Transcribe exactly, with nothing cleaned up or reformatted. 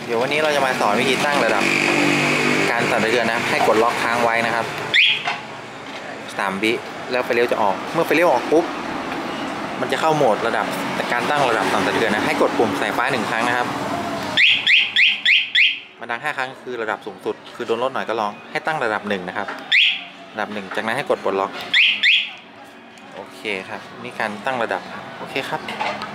เดี๋ยววันนี้เราจะมาสอนวิธีตั้งระดับการสั่นสะเทือนนะให้กดล็อกค้างไว้นะครับสามวิแล้วไฟเลี้ยวจะออกเมื่อไฟเลี้ยวออกปุ๊บมันจะเข้าโหมดระดับการตั้งระดับสั่นสะเทือนนะให้กดปุ่มสายฟ้าหนึ่งครั้งนะครับมันดังห้าครั้งคือระดับสูงสุดคือโดนลดหน่อยก็ลองให้ตั้งระดับหนึ่งนะครับระดับหนึ่งจากนั้นให้กดปลดล็อกโอเคครับนี่การตั้งระดับโอเคครับ